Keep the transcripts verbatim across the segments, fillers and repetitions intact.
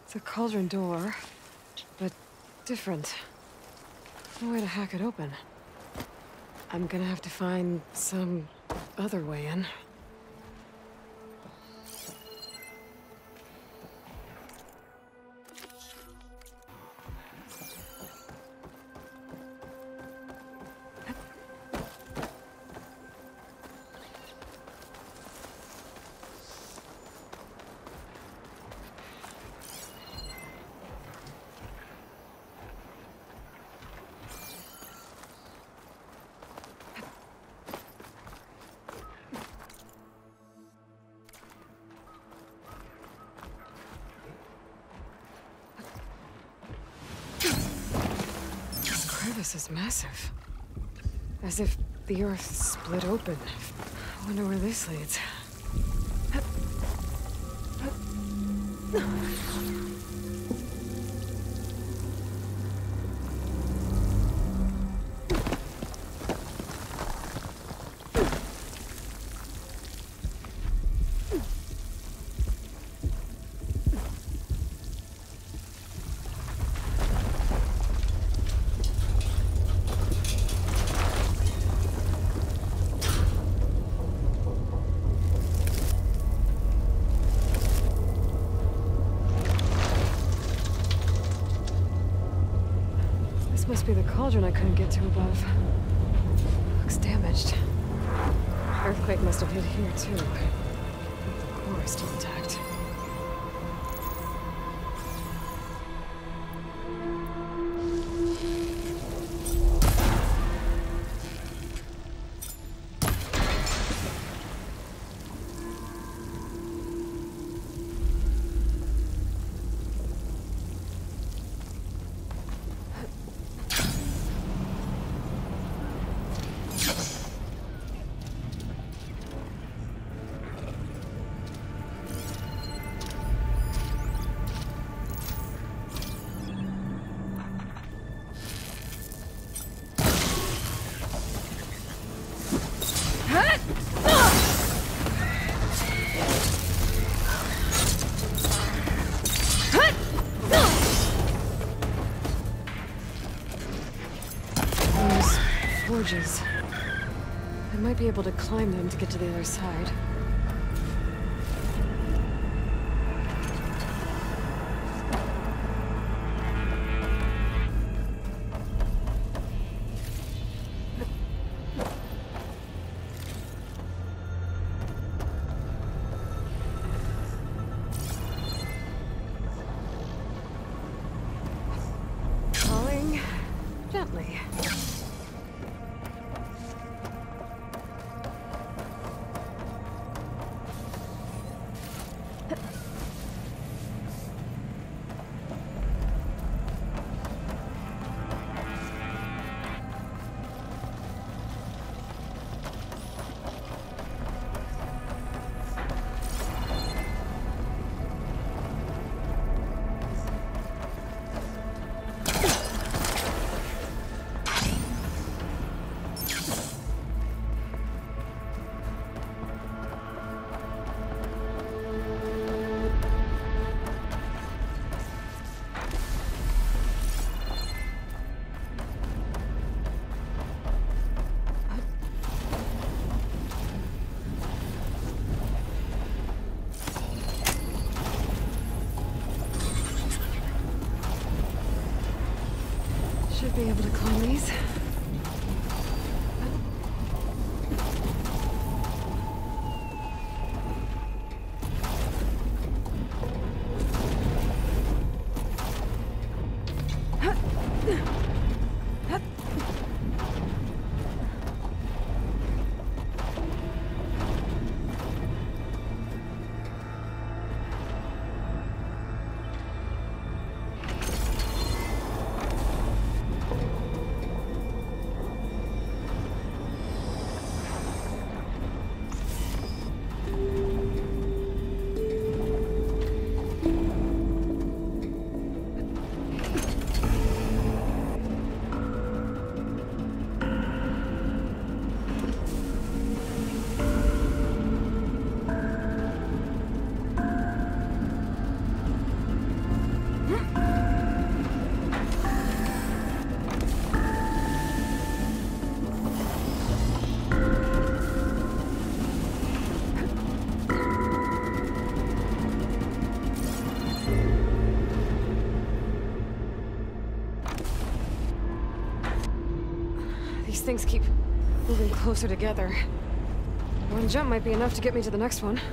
It's a cauldron door, but different. No way to hack it open. I'm gonna have to find some other way in. This is massive. As if the earth split open. I wonder where this leads. Must be the cauldron I couldn't get to above. Looks damaged. Earthquake must have hit here too. The core is still intact. Forges. I might be able to climb them to get to the other side. Falling gently. Should be able to climb these. things keep moving closer together. One jump might be enough to get me to the next one.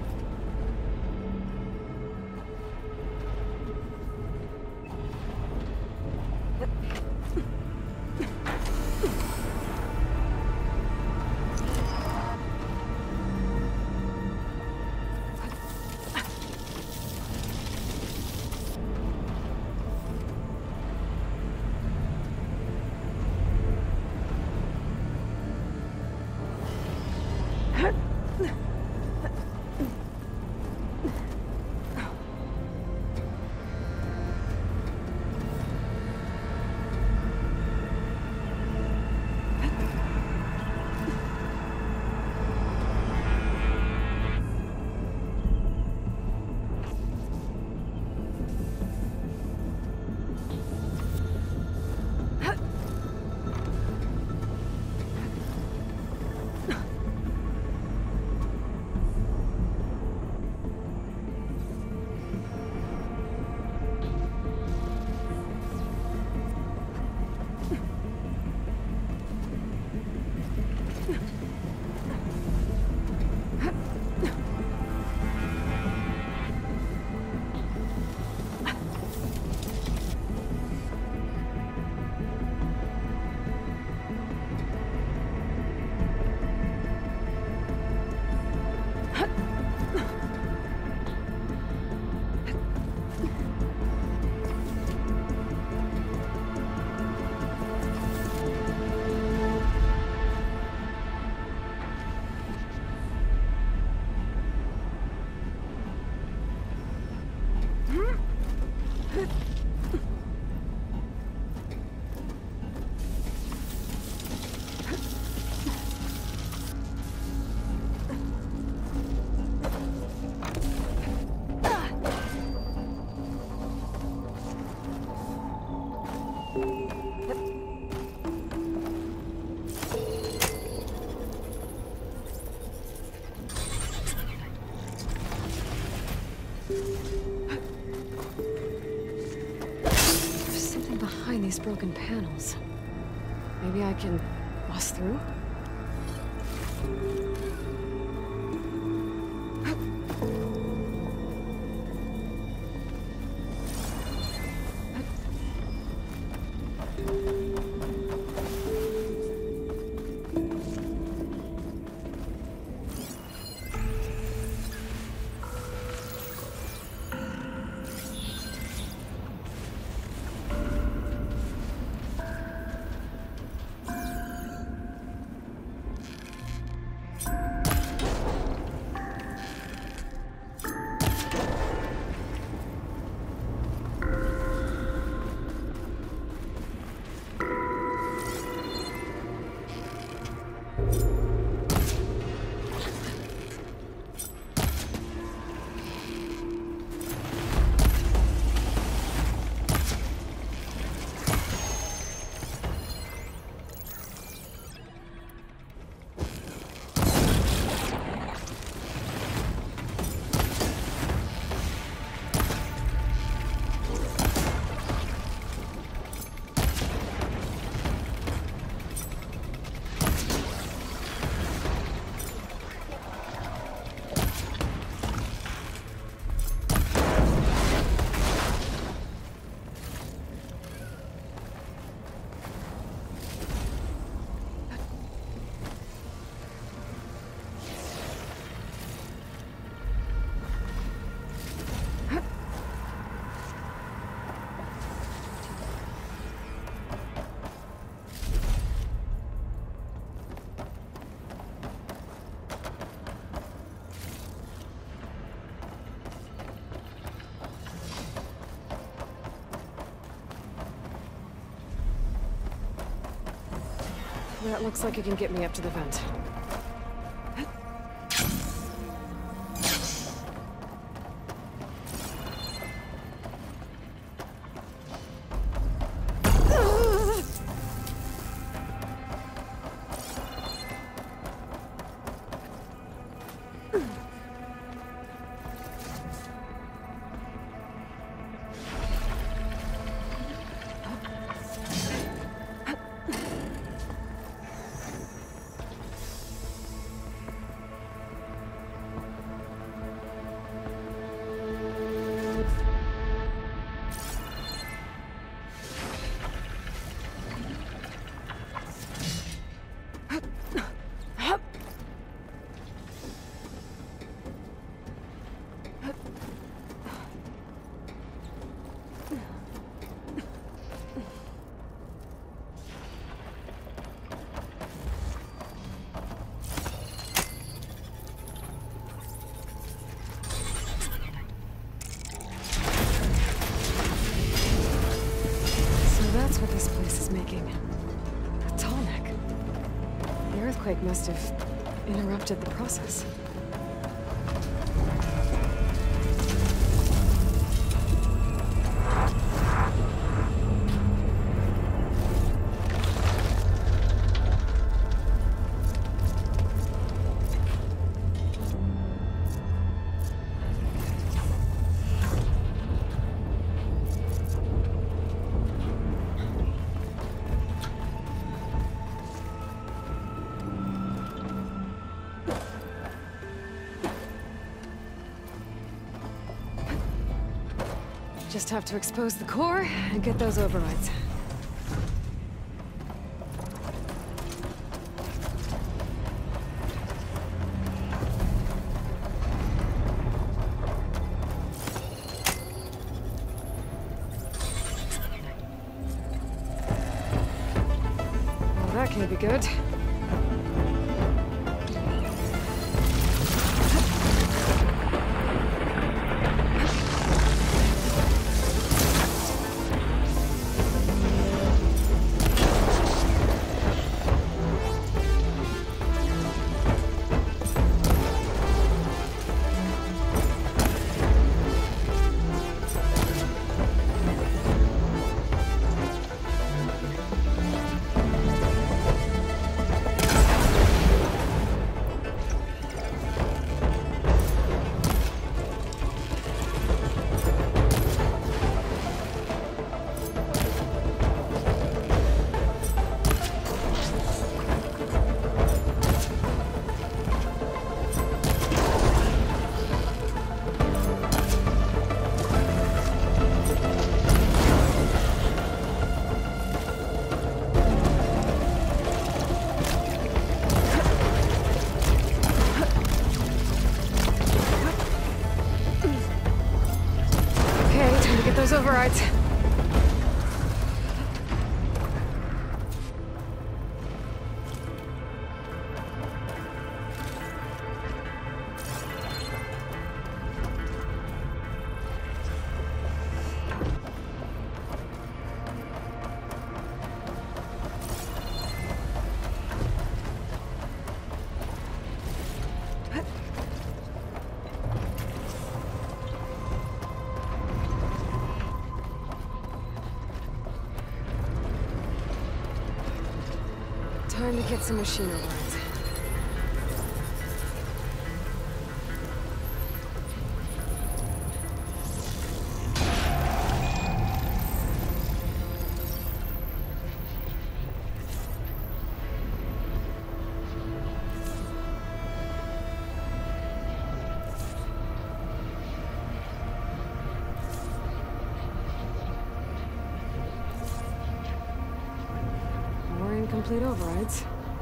These broken panels. Maybe I can bust through? That looks like it can get me up to the vent. That's what this place is making. A tall neck. The earthquake must have interrupted the process. Just have to expose the core and get those overrides. Well, that can't be good. Those overrides. Time to get some machine overrides. Complete overrides.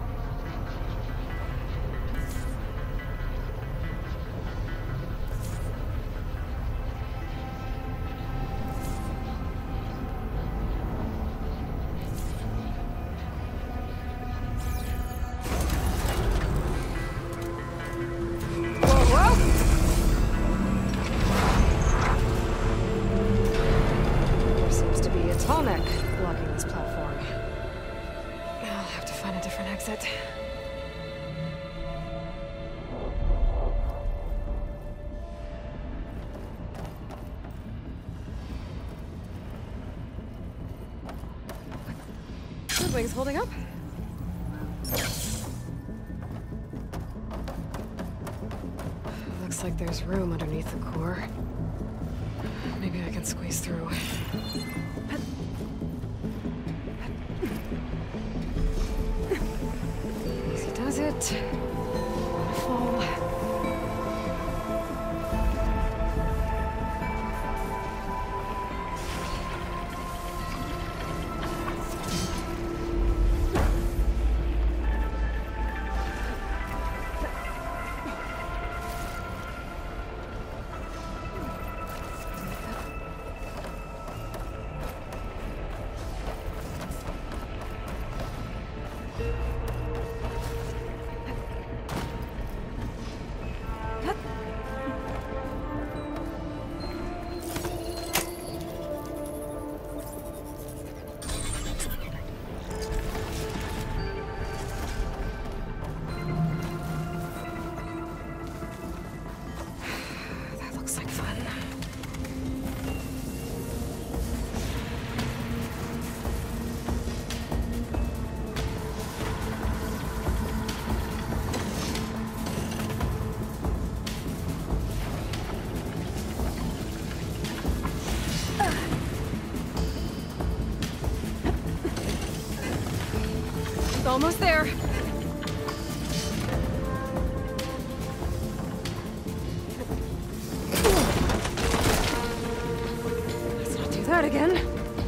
Exit. Wing's holding up. Looks like there's room underneath the core. Maybe I can squeeze through. Easy does it. Fall. Almost there. Let's not do that again.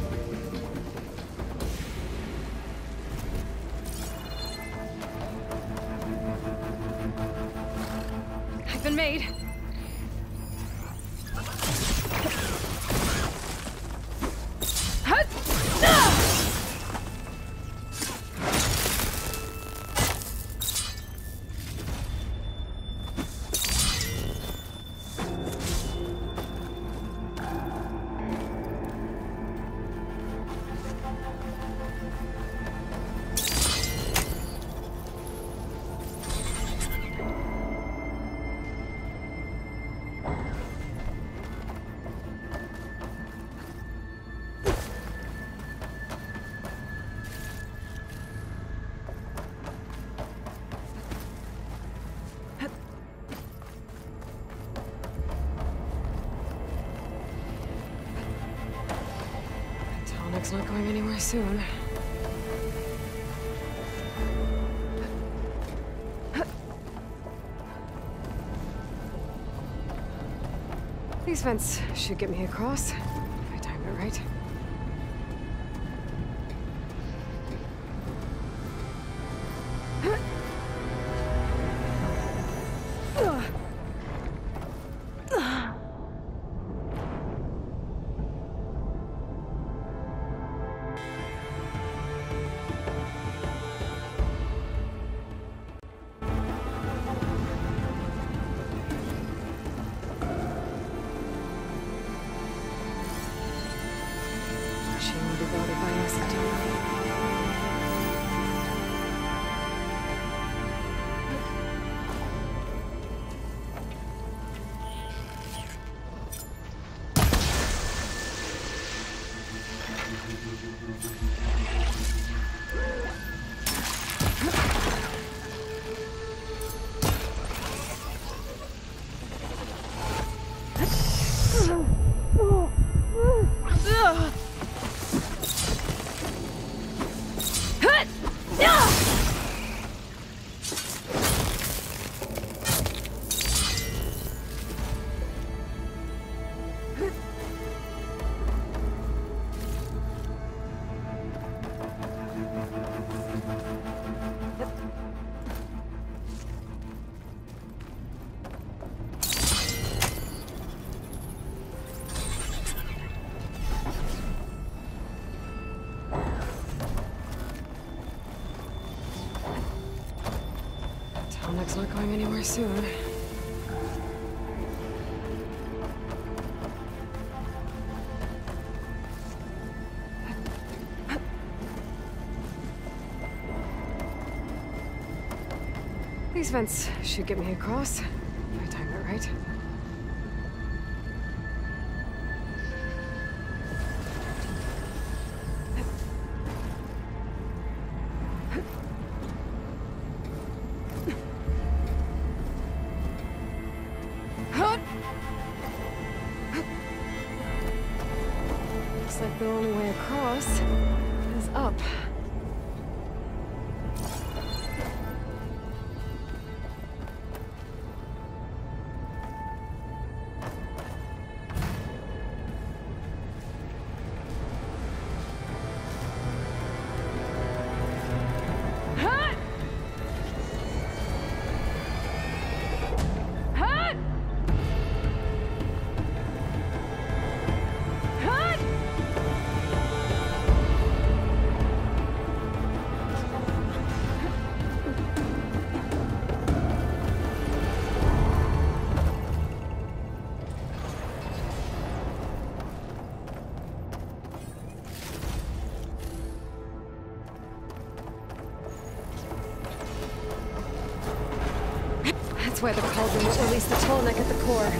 I've been made. Tonic's not going anywhere soon. These vents should get me across, if I time it right. She won't be bothered by accident. Tonic's not going anywhere soon. These vents should get me across, if I time it right. Looks like the only way across is up. That's why the cauldron will release the Tallneck at the core.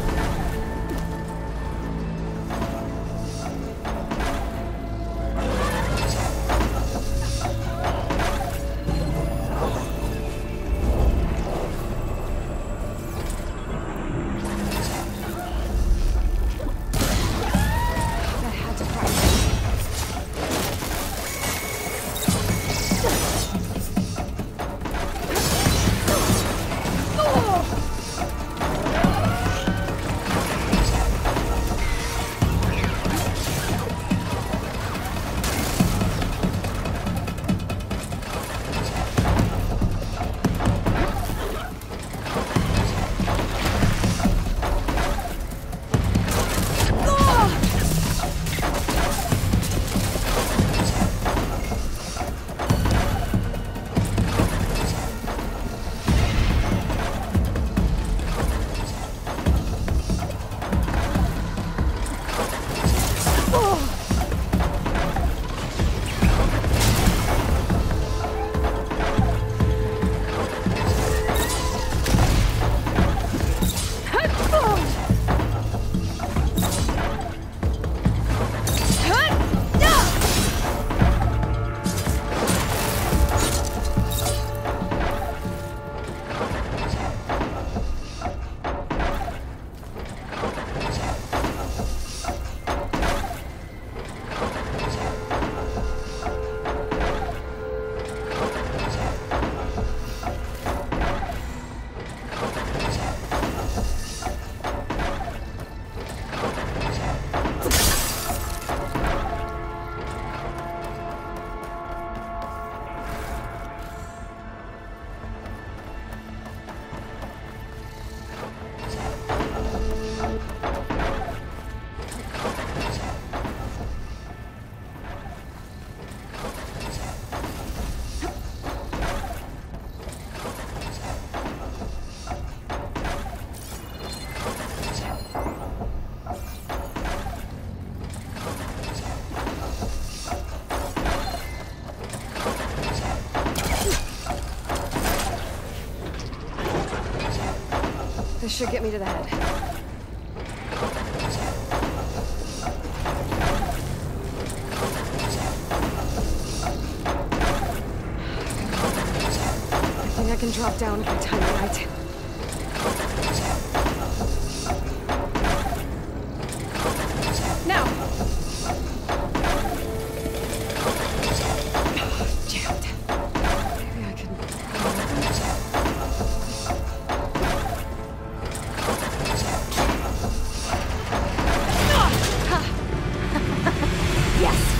That had to fire. This should get me to the head. I think I can drop down if I time it right. Now! Damn it. Maybe I can... Yes!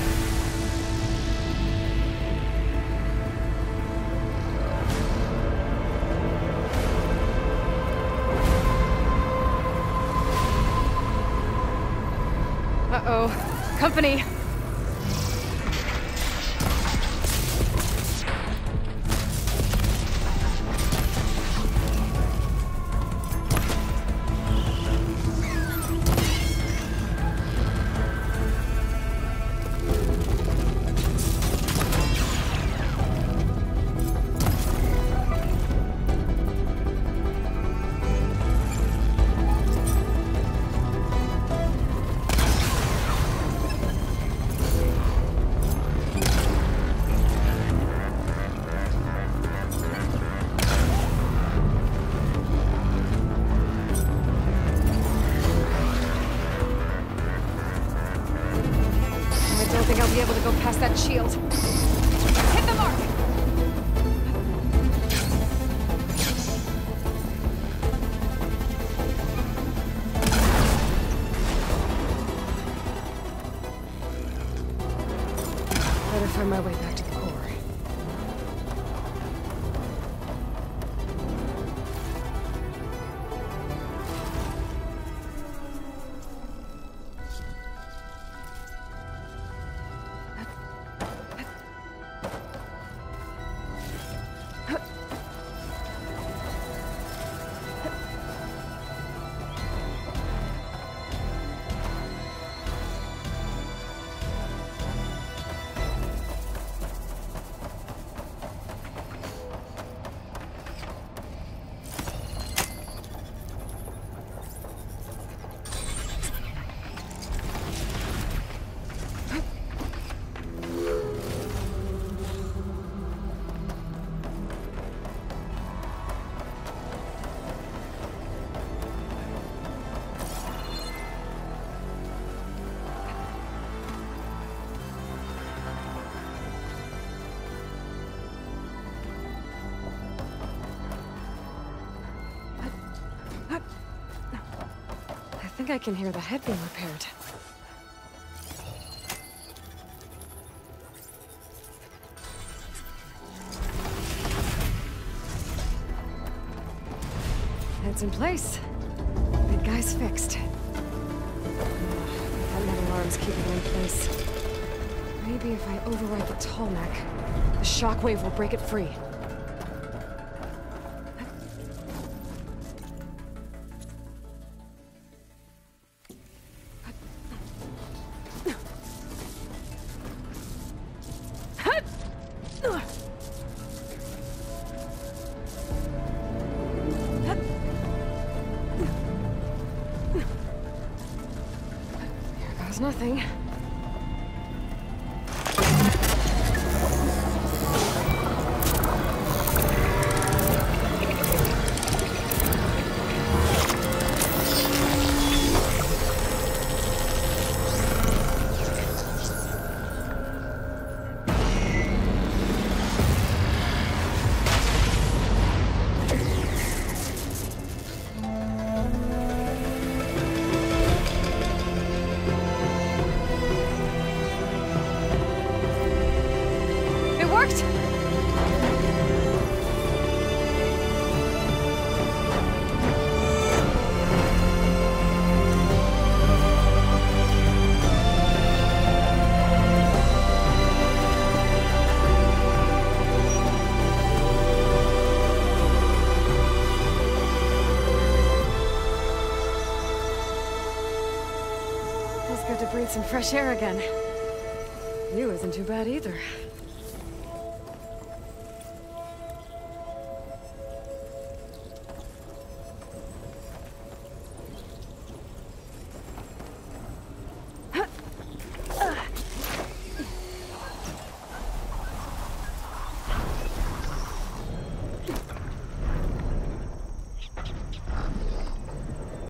Uh-oh. Company! I don't think I'll be able to go past that shield. Hit the mark! Better find my way back to the core. I think I can hear the head being repaired. Head's in place. Big guy's fixed. That metal arm's keeping it in place. Maybe if I override the tall neck, the shockwave will break it free. Nothing. Feels good to breathe some fresh air again. You isn't too bad either.